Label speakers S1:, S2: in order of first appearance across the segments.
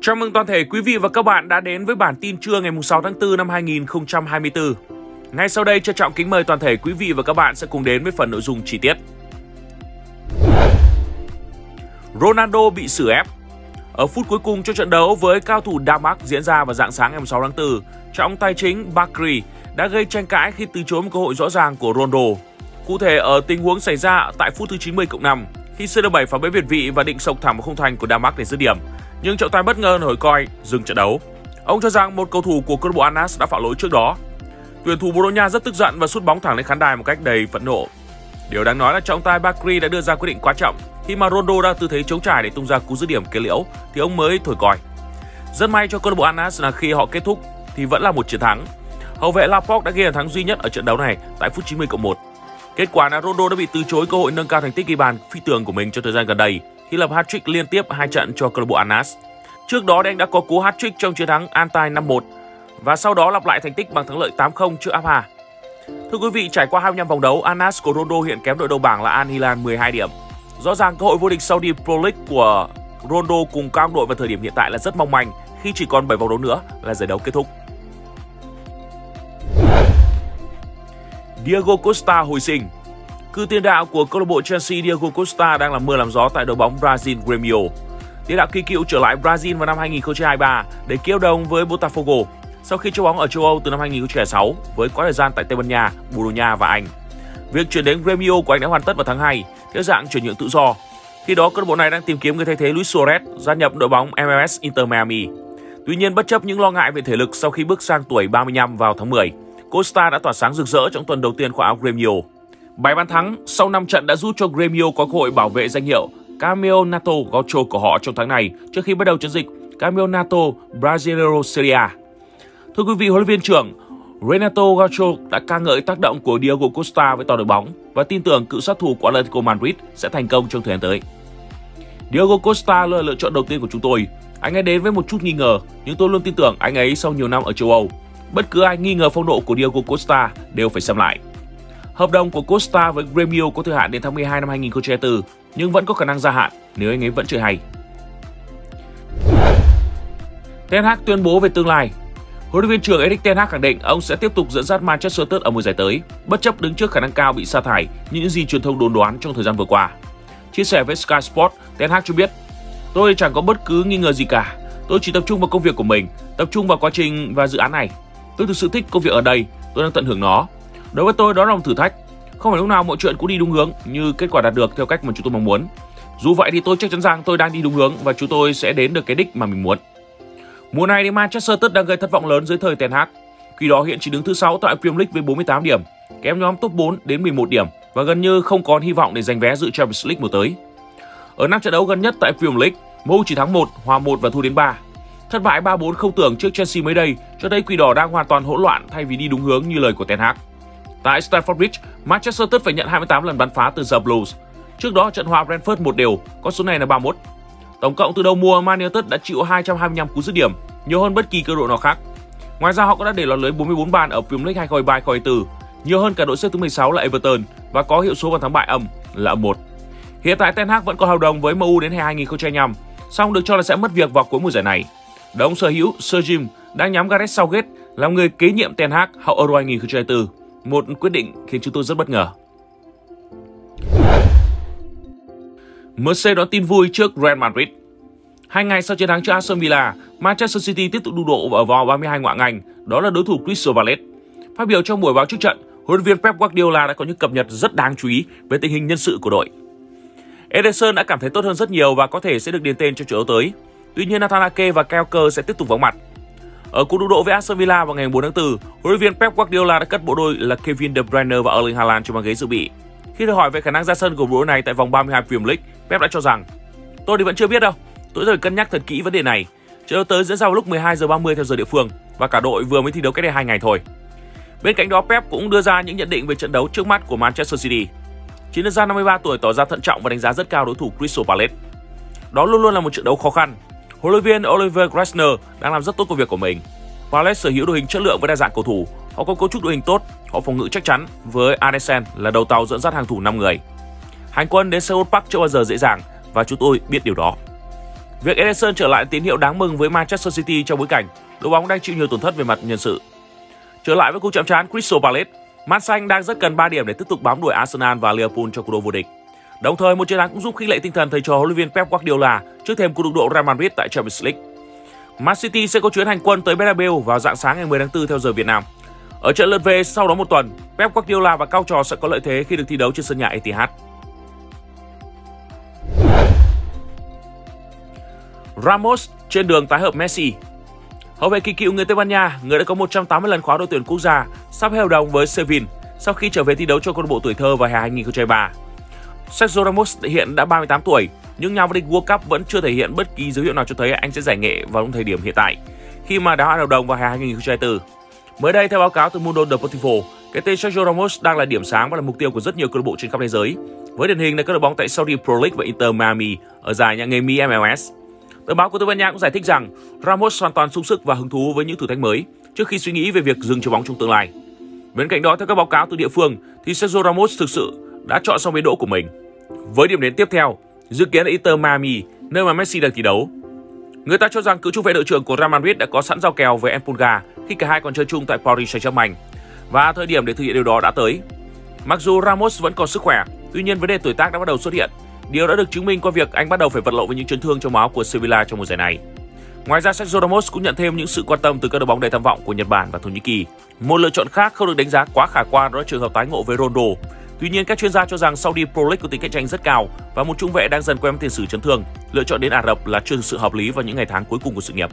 S1: Chào mừng toàn thể quý vị và các bạn đã đến với bản tin trưa ngày 6 tháng 4 năm 2024. Ngay sau đây, trân trọng kính mời toàn thể quý vị và các bạn sẽ cùng đến với phần nội dung chi tiết. Ronaldo bị xử ép. Ở phút cuối cùng cho trận đấu với cao thủ Denmark diễn ra vào rạng sáng ngày 6 tháng 4, trọng tài chính Bakary đã gây tranh cãi khi từ chối một cơ hội rõ ràng của Ronaldo. Cụ thể ở tình huống xảy ra tại phút thứ 90+5, khi CR7 phá bẫy việt vị và định sộc thẳng vào khung thành của Denmark để dứt điểm, nhưng trọng tài bất ngờ nổi còi dừng trận đấu. Ông cho rằng một cầu thủ của câu lạc bộ Al Nassr đã phạm lỗi trước đó. Tuyển thủ Bồ Đào Nha rất tức giận và sút bóng thẳng lên khán đài một cách đầy phẫn nộ. Điều đáng nói là trọng tài Bakary đã đưa ra quyết định quan trọng khi mà Ronaldo đang tư thế chống trải để tung ra cú dứt điểm kế liễu thì ông mới thổi còi. Rất may cho câu lạc bộ Al Nassr là khi họ kết thúc thì vẫn là một chiến thắng. Hậu vệ Laporte đã ghi bàn thắng duy nhất ở trận đấu này tại phút 90+1. Kết quả là Ronaldo đã bị từ chối cơ hội nâng cao thành tích ghi bàn phi thường của mình trong thời gian gần đây khi lập hat-trick liên tiếp 2 trận cho câu lạc bộ Al Nassr. Trước đó anh đã có cú hat-trick trong chiến thắng Antalya 5-1 và sau đó lặp lại thành tích bằng thắng lợi 8-0 trước Abha. Thưa quý vị, trải qua 25 vòng đấu, Al Nassr của Ronaldo hiện kém đội đầu bảng là Al Hilal 12 điểm. Rõ ràng cơ hội vô địch Saudi Pro League của Ronaldo cùng các đội vào thời điểm hiện tại là rất mong manh khi chỉ còn 7 vòng đấu nữa là giải đấu kết thúc. Diego Costa hồi sinh. Cựu tiền đạo của câu lạc bộ Chelsea Diego Costa đang làm mưa làm gió tại đội bóng Brazil Grêmio. Tiền đạo kỳ cựu trở lại Brazil vào năm 2023 để ký hợp đồng với Botafogo sau khi chơi bóng ở châu Âu từ năm 2006 với quãng thời gian tại Tây Ban Nha, Bồ Đào Nha và Anh. Việc chuyển đến Grêmio của anh đã hoàn tất vào tháng 2 theo dạng chuyển nhượng tự do. Khi đó câu lạc bộ này đang tìm kiếm người thay thế Luis Suarez gia nhập đội bóng MLS Inter Miami. Tuy nhiên, bất chấp những lo ngại về thể lực sau khi bước sang tuổi 35 vào tháng 10, Costa đã tỏa sáng rực rỡ trong tuần đầu tiên khoác áo Grêmio. 7 bàn thắng sau 5 trận đã giúp cho Grêmio có cơ hội bảo vệ danh hiệu Campeonato Gaúcho của họ trong tháng này trước khi bắt đầu chiến dịch Campeonato Brasileiro Serie A. Thưa quý vị, huấn luyện viên trưởng Renato Gaúcho đã ca ngợi tác động của Diego Costa với toàn đội bóng và tin tưởng cựu sát thủ của Atletico Madrid sẽ thành công trong thời gian tới. Diego Costa là lựa chọn đầu tiên của chúng tôi. Anh ấy đến với một chút nghi ngờ, nhưng tôi luôn tin tưởng anh ấy sau nhiều năm ở châu Âu. Bất cứ ai nghi ngờ phong độ của Diego Costa đều phải xem lại. Hợp đồng của Costa với Grêmio có thời hạn đến tháng 12 năm 2024, nhưng vẫn có khả năng gia hạn nếu anh ấy vẫn chơi hay. Ten Hag tuyên bố về tương lai. Huấn luyện viên trưởng Erik ten Hag khẳng định ông sẽ tiếp tục dẫn dắt Manchester United ở mùa giải tới, bất chấp đứng trước khả năng cao bị sa thải như những gì truyền thông đồn đoán trong thời gian vừa qua. Chia sẻ với Sky Sports, ten Hag cho biết: "Tôi chẳng có bất cứ nghi ngờ gì cả. Tôi chỉ tập trung vào công việc của mình, tập trung vào quá trình và dự án này. Tôi thực sự thích công việc ở đây, tôi đang tận hưởng nó. Đối với tôi đó là một thử thách. Không phải lúc nào mọi chuyện cũng đi đúng hướng như kết quả đạt được theo cách mà chúng tôi mong muốn. Dù vậy thì tôi chắc chắn rằng tôi đang đi đúng hướng và chúng tôi sẽ đến được cái đích mà mình muốn." Mùa này thì Manchester United đang gây thất vọng lớn dưới thời Ten Hag. Khi đó hiện chỉ đứng thứ 6 tại Premier League với 48 điểm, kém nhóm top 4 đến 11 điểm và gần như không còn hy vọng để giành vé dự Champions League mùa tới. Ở 5 trận đấu gần nhất tại Premier League, MU chỉ thắng 1, hòa 1 và thua đến 3. Thất bại 3-4 không tưởng trước Chelsea mới đây cho thấy Quỷ Đỏ đang hoàn toàn hỗn loạn thay vì đi đúng hướng như lời của Ten Hag. Tại Stamford Bridge, Manchester United phải nhận 28 lần bắn phá từ The Blues. Trước đó trận hòa Brentford 1-1, con số này là 31. Tổng cộng từ đầu mùa, Man United đã chịu 225 cú dứt điểm, nhiều hơn bất kỳ cơ đội nào khác. Ngoài ra họ cũng đã để lọt lưới 44 bàn ở Premier League 2023-2024, nhiều hơn cả đội xếp thứ 16 là Everton và có hiệu số bàn thắng bại âm là âm 1. Hiện tại Ten Hag vẫn có hợp đồng với MU đến hè 2025, song được cho là sẽ mất việc vào cuối mùa giải này. Đồng sở hữu Sir Jim đang nhắm Gareth Southgate làm người kế nhiệm Ten Hag hậu Euro 2024, một quyết định khiến chúng tôi rất bất ngờ. Marseille đón tin vui trước Real Madrid. 2 ngày sau chiến thắng trước Aston Villa, Manchester City tiếp tục đu độ ở vòng 32 ngoại hạng Anh, đó là đối thủ Crystal Palace. Phát biểu trong buổi báo trước trận, huấn luyện viên Pep Guardiola đã có những cập nhật rất đáng chú ý về tình hình nhân sự của đội. Ederson đã cảm thấy tốt hơn rất nhiều và có thể sẽ được điền tên cho trận đấu tới. Tuy nhiên Nathan Ake và Kyle Walker sẽ tiếp tục vắng mặt. Ở cuộc đu độ với Aston Villa vào ngày 4 tháng 4, huấn luyện viên Pep Guardiola đã cất bộ đôi là Kevin De Bruyne và Erling Haaland trong băng ghế dự bị. Khi được hỏi về khả năng ra sân của bộ đôi này tại vòng 32 Premier League, Pep đã cho rằng: "Tôi thì vẫn chưa biết đâu. Tôi phải cân nhắc thật kỹ vấn đề này. Trận đấu tới diễn ra vào lúc 12:30 theo giờ địa phương và cả đội vừa mới thi đấu cách đây 2 ngày thôi." Bên cạnh đó, Pep cũng đưa ra những nhận định về trận đấu trước mắt của Manchester City. Chiến lược gia 53 tuổi tỏ ra thận trọng và đánh giá rất cao đối thủ Crystal Palace. Đó luôn luôn là một trận đấu khó khăn. Huấn luyện viên Oliver Glasner đang làm rất tốt công việc của mình. Palace sở hữu đội hình chất lượng với đa dạng cầu thủ. Họ có cấu trúc đội hình tốt, họ phòng ngự chắc chắn với Andersen là đầu tàu dẫn dắt hàng thủ 5 người. Hành quân đến Selhurst Park chưa bao giờ dễ dàng và chúng tôi biết điều đó. Việc Ederson trở lại tín hiệu đáng mừng với Manchester City trong bối cảnh đội bóng đang chịu nhiều tổn thất về mặt nhân sự. Trở lại với cuộc chạm trán Crystal Palace, Man Xanh đang rất cần 3 điểm để tiếp tục bám đuổi Arsenal và Liverpool cho cuộc đua vô địch. Đồng thời, một chiến thắng cũng giúp khích lệ tinh thần thầy trò huấn luyện viên Pep Guardiola trước thềm cuộc đụng độ Real Madrid tại Champions League. Man City sẽ có chuyến hành quân tới Bernabeu vào rạng sáng ngày 10 tháng 4 theo giờ Việt Nam. Ở trận lượt về sau đó một tuần, Pep Guardiola và cao trò sẽ có lợi thế khi được thi đấu trên sân nhà Etihad. Ramos trên đường tái hợp Messi. Hậu vệ kỳ cựu người Tây Ban Nha, người đã có 180 lần khóa đội tuyển quốc gia, sắp hết hợp đồng với Sevilla sau khi trở về thi đấu cho câu lạc bộ tuổi thơ vào hè 2023. Sergio Ramos hiện đã 38 tuổi, nhưng nhà vô địch World Cup vẫn chưa thể hiện bất kỳ dấu hiệu nào cho thấy anh sẽ giải nghệ vào thời điểm hiện tại, khi mà đã hết hợp đồng vào hè 2024. Mới đây, theo báo cáo từ Mundo Deportivo, cái tên Sergio Ramos đang là điểm sáng và là mục tiêu của rất nhiều câu lạc bộ trên khắp thế giới, với điển hình là các đội bóng tại Saudi Pro League và Inter Miami ở giải nhà nghề Mỹ MLS. Tờ báo của Tây Ban Nha cũng giải thích rằng Ramos hoàn toàn sung sức và hứng thú với những thử thách mới trước khi suy nghĩ về việc dừng chơi bóng trong tương lai. Bên cạnh đó, theo các báo cáo từ địa phương, thì Sergio Ramos thực sự đã chọn xong bến đỗ của mình. Với điểm đến tiếp theo, dự kiến là Inter Miami, nơi mà Messi đang thi đấu. Người ta cho rằng cựu trung vệ đội trưởng của Real Madrid đã có sẵn giao kèo với Empolga khi cả hai còn chơi chung tại Paris Saint-Germain, và thời điểm để thực hiện điều đó đã tới. Mặc dù Ramos vẫn còn sức khỏe, tuy nhiên vấn đề tuổi tác đã bắt đầu xuất hiện. Điều đã được chứng minh qua việc anh bắt đầu phải vật lộn với những chấn thương trong máu của Sevilla trong mùa giải này. Ngoài ra, Sergio Ramos cũng nhận thêm những sự quan tâm từ các đội bóng đầy tham vọng của Nhật Bản và Thổ Nhĩ Kỳ. Một lựa chọn khác không được đánh giá quá khả quan đó là trường hợp tái ngộ với Ronaldo. Tuy nhiên, các chuyên gia cho rằng Saudi Pro League có tính cạnh tranh rất cao và một trung vệ đang dần quen với tiền sử chấn thương, lựa chọn đến Ả Rập là chưa thực sự hợp lý vào những ngày tháng cuối cùng của sự nghiệp.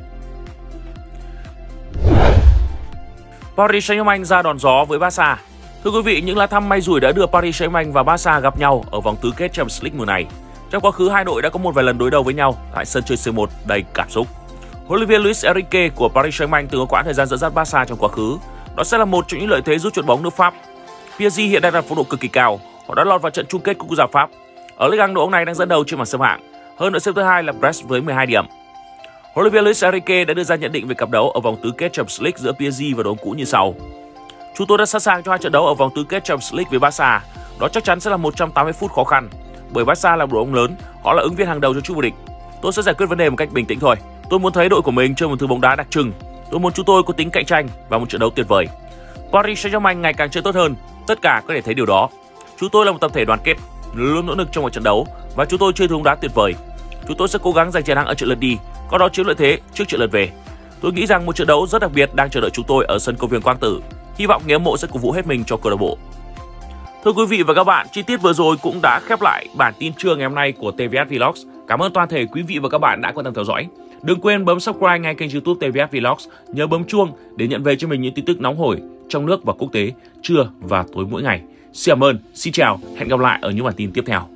S1: Paris Saint-Germain ra đòn gió với Barca. Thưa quý vị, những lá thăm may rủi đã đưa Paris Saint-Germain và Barca gặp nhau ở vòng tứ kết Champions League mùa này. Trong quá khứ, hai đội đã có một vài lần đối đầu với nhau tại sân chơi C1 đầy cảm xúc. Huấn luyện viên Luis Enrique của Paris Saint-Germain từng có quãng thời gian dẫn dắt Barca trong quá khứ. Đó sẽ là một trong những lợi thế giúp chuyền bóng nước Pháp. PSG hiện đang đạt phong độ cực kỳ cao, họ đã lọt vào trận chung kết quốc gia Pháp. Ở Ligue 1, đội bóng này đang dẫn đầu trên bảng xếp hạng. Hơn nữa, xếp thứ hai là Brest với 12 điểm. Huấn luyện viên Luis Enrique đã đưa ra nhận định về cặp đấu ở vòng tứ kết Champions League giữa PSG và đội bóng cũ như sau: Chúng tôi đã sẵn sàng cho hai trận đấu ở vòng tứ kết Champions League với Barca. Đó chắc chắn sẽ là 180 phút khó khăn, bởi Barca là một đội bóng lớn, họ là ứng viên hàng đầu cho chức vô địch. Tôi sẽ giải quyết vấn đề một cách bình tĩnh thôi. Tôi muốn thấy đội của mình chơi một thứ bóng đá đặc trưng. Tôi muốn chúng tôi có tính cạnh tranh và một trận đấu tuyệt vời. Paris Saint-Germain ngày càng chơi tốt hơn, tất cả có thể thấy điều đó. Chúng tôi là một tập thể đoàn kết, luôn nỗ lực trong một trận đấu và chúng tôi chơi bóng đá tuyệt vời. Chúng tôi sẽ cố gắng giành chiến thắng ở trận lượt đi, có đó chiếm lợi thế trước trận lượt về. Tôi nghĩ rằng một trận đấu rất đặc biệt đang chờ đợi chúng tôi ở sân công viên Quang Tử. Hy vọng người hâm mộ sẽ cổ vũ hết mình cho câu lạc bộ. Thưa quý vị và các bạn, chi tiết vừa rồi cũng đã khép lại bản tin trưa ngày hôm nay của TVS Vlogs. Cảm ơn toàn thể quý vị và các bạn đã quan tâm theo dõi. Đừng quên bấm subscribe ngay kênh YouTube TVS Vlogs, nhớ bấm chuông để nhận về cho mình những tin tức nóng hổi trong nước và quốc tế trưa và tối mỗi ngày. Xin cảm ơn, xin chào, hẹn gặp lại ở những bản tin tiếp theo.